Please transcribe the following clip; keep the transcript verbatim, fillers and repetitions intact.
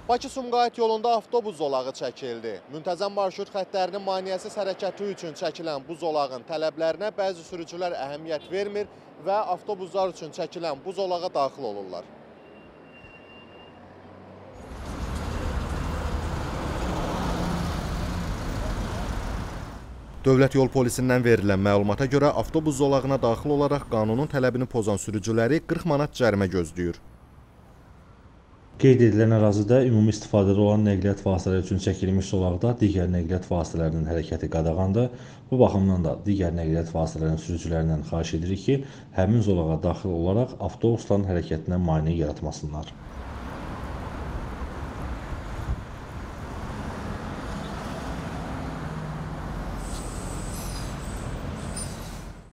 Bakı-Sumqayıt yolunda avtobus zolağı çəkildi. Müntəzəm marşrut xəttlərinin maneəsiz hərəkəti üçün çəkilən bu zolağın tələblərinə bəzi sürücülər əhəmiyyət vermir və avtobuslar üçün çəkilən bu zolağa daxil olurlar. Dövlət Yol Polisindən verilən məlumata görə avtobus zolağına daxil olaraq qanunun tələbini pozan sürücüləri qırx manat cərimə gözləyir. Qeyd edilən ərazidə ümumi istifadədə olan nəqliyyat vasitələri üçün çəkilmiş zolaqda digər nəqliyyat vasitələrinin hərəkəti qadağandır. Bu baxımdan da digər nəqliyyat vasitələrinin sürücülərindən xahiş edirik ki, həmin zolağa daxil olaraq avtobusların hərəkətinə maneə yaratmasınlar.